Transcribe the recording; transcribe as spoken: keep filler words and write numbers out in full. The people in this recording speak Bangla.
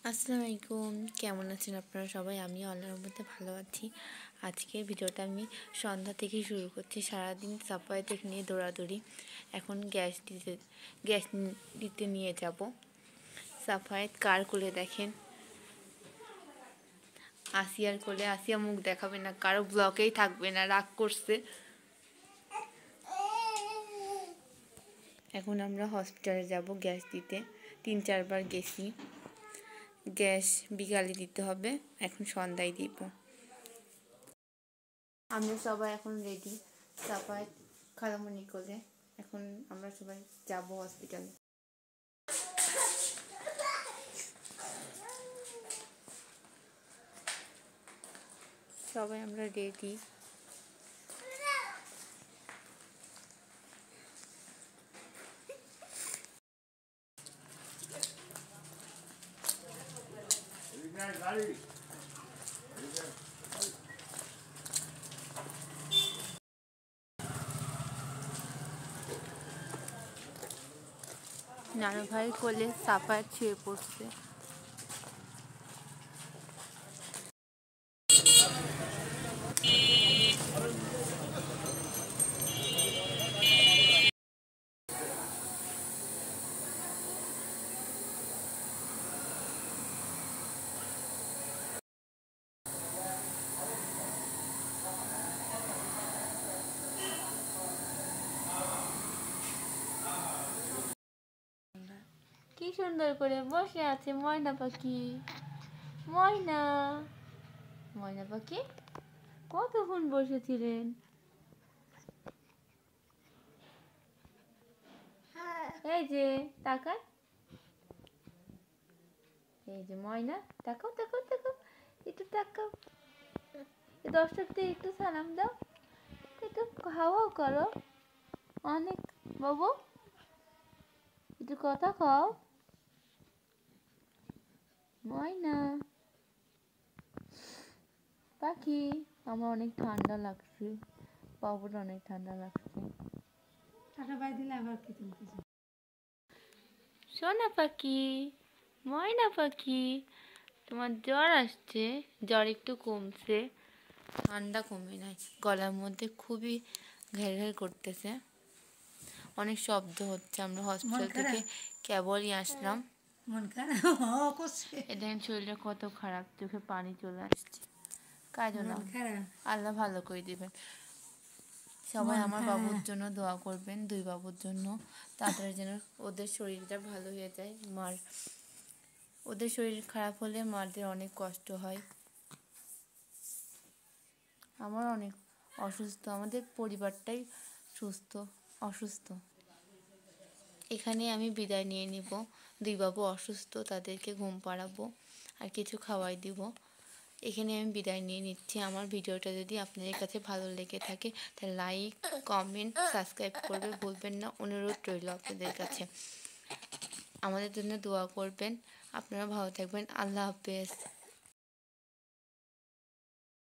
আসসালামু আলাইকুম, কেমন আছেন আপনারা সবাই? আমি আল্লাহর মধ্যে ভালো আছি। আজকের ভিডিওটা আমি সন্ধ্যা থেকে শুরু করছি। সারাদিন সাফায়েতকে নিয়ে দৌড়াদৌড়ি। এখন গ্যাস দিতে গ্যাস দিতে নিয়ে যাব। সাফায়েত কার কোলে দেখেন, আসিয়ার কোলে। আসিয়া মুখ দেখাবে না, কারো ব্লকেই থাকবে না, রাগ করছে। এখন আমরা হসপিটালে যাব গ্যাস দিতে। তিন চারবার গেছি। গ্যাস বিকালে দিতে হবে, এখন সন্ধ্যায় দিব। আমরা সবাই এখন রেডি, সাফায়েত খালামণি কোলে। এখন আমরা সবাই যাব হসপিটালে। সবাই আমরা রেডি। নানু ভাই কোলে সাফায়েত শুয়ে পড়ছে। কি সুন্দর করে বসে আছে ময়না পাখি। ময়না ময়না পাখি কতক্ষণ বসেছিলেন? এই যে তাকান, এই যে ময়না, তাকাও তাকাও তাকাও, একটু তাকাও। দর্শকদের একটু সালাম দাও, একটু হাওয়াও করো। অনেক বাবু, একটু কথা কও। ময়না পাখি, আমার অনেক ঠান্ডা লাগছে, বাবুর অনেক ঠান্ডা লাগছে। সোনা পাখি, ময়না পাখি, তোমার জ্বর আসছে? জ্বর একটু কমছে, ঠান্ডা কমে নাই, গলার মধ্যে খুবই ঘের ঘের করতেছে, অনেক শব্দ হচ্ছে। আমরা হসপিটাল থেকে কেবলই আসলাম। এদের শরীরটা কত খারাপ, চোখে পানি চলে আসছে। কাজও না, আল্লাহ ভালো করে দিবেন। সবাই আমার বাবুর জন্য দোয়া করবেন, দুই বাবুর জন্য, তাড়াতাড়ি যেন ওদের শরীরটা ভালো হয়ে যায়। মার ওদের শরীর খারাপ হলে মাদের অনেক কষ্ট হয়। আমার অনেক অসুস্থ, আমাদের পরিবারটাই সুস্থ অসুস্থ। এখানে আমি বিদায় নিয়ে নিব। দুই বাবু অসুস্থ, তাদেরকে ঘুম পাড়াবো আর কিছু খাওয়াই দিব। এখানে আমি বিদায় নিয়ে নিচ্ছি। আমার ভিডিওটা যদি আপনাদের কাছে ভালো লেগে থাকে তাহলে লাইক, কমেন্ট, সাবস্ক্রাইব করবে ভুলবেন না, অনুরোধ রইল আপনাদের কাছে। আমাদের জন্য দোয়া করবেন। আপনারা ভালো থাকবেন। আল্লাহ হাফেজ।